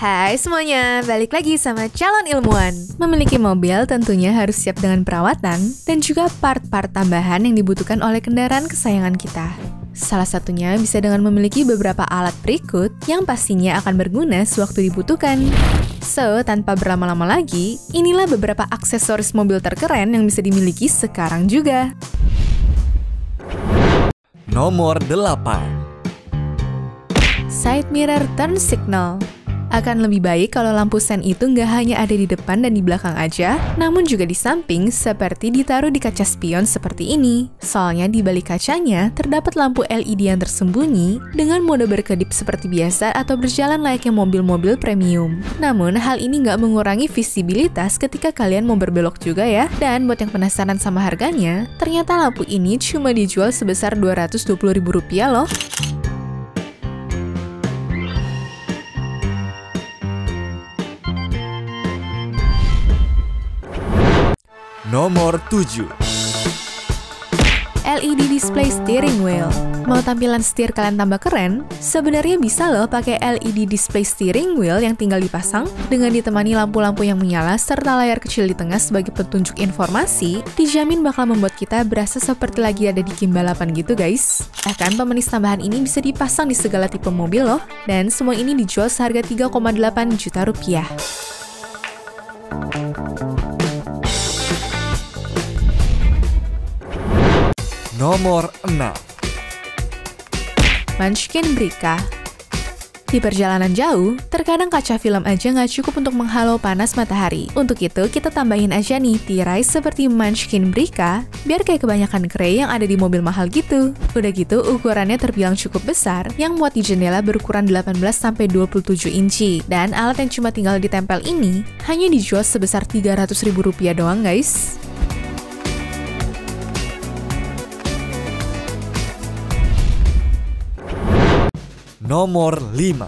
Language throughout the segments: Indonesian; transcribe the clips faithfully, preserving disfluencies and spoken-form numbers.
Hai semuanya, balik lagi sama calon ilmuwan. Memiliki mobil tentunya harus siap dengan perawatan dan juga part-part tambahan yang dibutuhkan oleh kendaraan kesayangan kita. Salah satunya bisa dengan memiliki beberapa alat berikut yang pastinya akan berguna sewaktu dibutuhkan. So, tanpa berlama-lama lagi, inilah beberapa aksesoris mobil terkeren yang bisa dimiliki sekarang juga. Nomor delapan. Side mirror turn signal. Akan lebih baik kalau lampu sen itu nggak hanya ada di depan dan di belakang aja, namun juga di samping seperti ditaruh di kaca spion seperti ini. Soalnya di balik kacanya terdapat lampu L E D yang tersembunyi dengan mode berkedip seperti biasa atau berjalan layaknya mobil-mobil premium. Namun hal ini nggak mengurangi visibilitas ketika kalian mau berbelok juga ya. Dan buat yang penasaran sama harganya, ternyata lampu ini cuma dijual sebesar dua ratus dua puluh ribu rupiah loh. Nomor tujuh. L E D display steering wheel. Mau tampilan setir kalian tambah keren? Sebenarnya bisa loh pakai L E D display steering wheel yang tinggal dipasang dengan ditemani lampu-lampu yang menyala serta layar kecil di tengah sebagai petunjuk informasi, dijamin bakal membuat kita berasa seperti lagi ada di game balapan gitu guys. Bahkan pemanis tambahan ini bisa dipasang di segala tipe mobil loh, dan semua ini dijual seharga tiga koma delapan juta rupiah. Nomor enam. Munchkin Brika. Di perjalanan jauh, terkadang kaca film aja nggak cukup untuk menghalau panas matahari. Untuk itu, kita tambahin aja nih tirai seperti Munchkin Brika, biar kayak kebanyakan grey yang ada di mobil mahal gitu. Udah gitu, ukurannya terbilang cukup besar, yang muat di jendela berukuran delapan belas sampai dua puluh tujuh inci. Dan alat yang cuma tinggal ditempel ini, hanya dijual sebesar tiga ratus ribu rupiah doang guys. Nomor lima.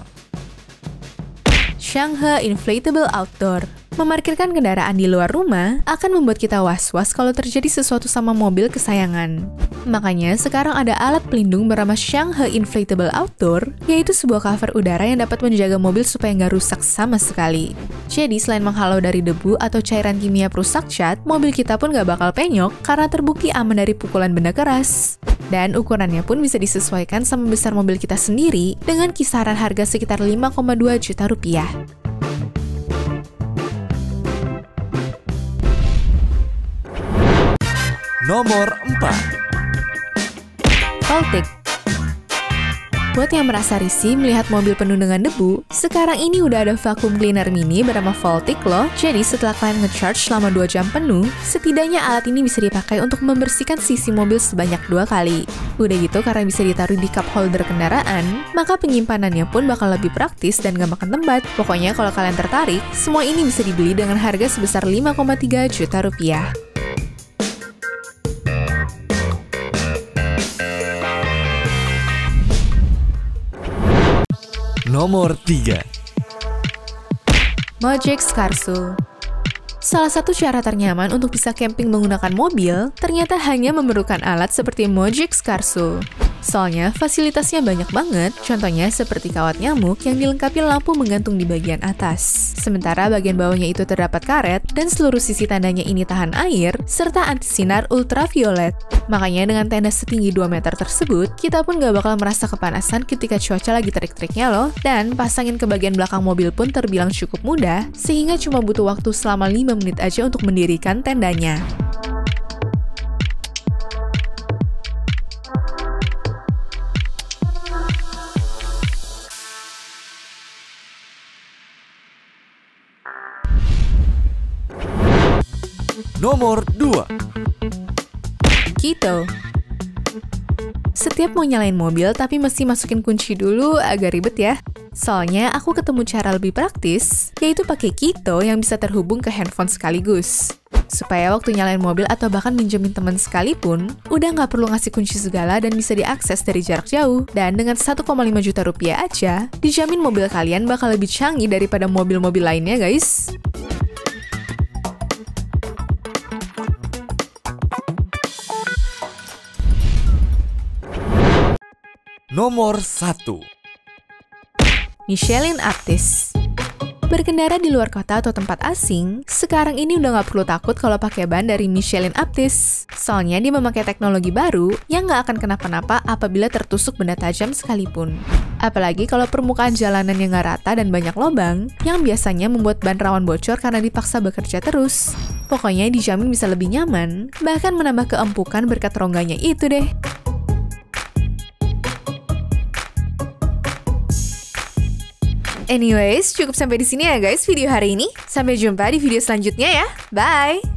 Shanghe Inflatable Outdoor. Memarkirkan kendaraan di luar rumah akan membuat kita was-was kalau terjadi sesuatu sama mobil kesayangan. Makanya sekarang ada alat pelindung bernama Shanghe Inflatable Outdoor, yaitu sebuah cover udara yang dapat menjaga mobil supaya nggak rusak sama sekali. Jadi selain menghalau dari debu atau cairan kimia perusak cat, mobil kita pun nggak bakal penyok karena terbukti aman dari pukulan benda keras. Dan ukurannya pun bisa disesuaikan sama besar mobil kita sendiri dengan kisaran harga sekitar lima koma dua juta rupiah. Nomor empat. Voltic. Buat yang merasa risih melihat mobil penuh dengan debu, sekarang ini udah ada vacuum cleaner mini bernama Voltic loh. Jadi setelah kalian nge-charge selama dua jam penuh, setidaknya alat ini bisa dipakai untuk membersihkan sisi mobil sebanyak dua kali. Udah gitu, karena bisa ditaruh di cup holder kendaraan, maka penyimpanannya pun bakal lebih praktis dan gak makan tempat. Pokoknya kalau kalian tertarik, semua ini bisa dibeli dengan harga sebesar lima koma tiga juta rupiah. Nomor tiga. Mojix Carsoul. Salah satu cara ternyaman untuk bisa camping menggunakan mobil, ternyata hanya memerlukan alat seperti Mojix Carsoul. Soalnya fasilitasnya banyak banget, contohnya seperti kawat nyamuk yang dilengkapi lampu menggantung di bagian atas. Sementara bagian bawahnya itu terdapat karet, dan seluruh sisi tandanya ini tahan air, serta anti sinar ultraviolet. Makanya dengan tenda setinggi dua meter tersebut, kita pun gak bakal merasa kepanasan ketika cuaca lagi terik-teriknya loh. Dan pasangin ke bagian belakang mobil pun terbilang cukup mudah, sehingga cuma butuh waktu selama lima menit aja untuk mendirikan tendanya. Nomor dua. Kito. Setiap mau nyalain mobil tapi mesti masukin kunci dulu agak ribet ya. Soalnya aku ketemu cara lebih praktis, yaitu pakai Kito yang bisa terhubung ke handphone sekaligus. Supaya waktu nyalain mobil atau bahkan minjemin teman sekalipun, udah nggak perlu ngasih kunci segala dan bisa diakses dari jarak jauh. Dan dengan satu koma lima juta rupiah aja, dijamin mobil kalian bakal lebih canggih daripada mobil-mobil lainnya guys. Nomor satu. Michelin Artis. Berkendara di luar kota atau tempat asing, sekarang ini udah nggak perlu takut kalau pakai ban dari Michelin Aptis. Soalnya dia memakai teknologi baru yang nggak akan kenapa-napa apabila tertusuk benda tajam sekalipun. Apalagi kalau permukaan jalanan yang nggak rata dan banyak lubang, yang biasanya membuat ban rawan bocor karena dipaksa bekerja terus. Pokoknya dijamin bisa lebih nyaman, bahkan menambah keempukan berkat rongganya itu deh. Anyways, cukup sampai di sini ya guys video hari ini. Sampai jumpa di video selanjutnya ya. Bye!